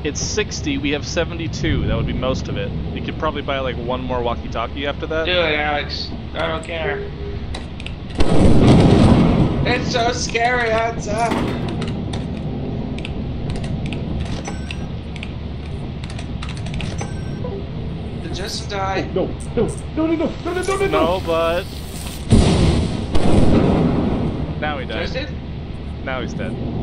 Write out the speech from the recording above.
It's 60, we have 72. That would be most of it. You could probably buy like one more walkie-talkie after that. Do it, Alex. I don't care. It's so scary outside. Just die. No, No, but... Now he died. Twisted? Now he's dead.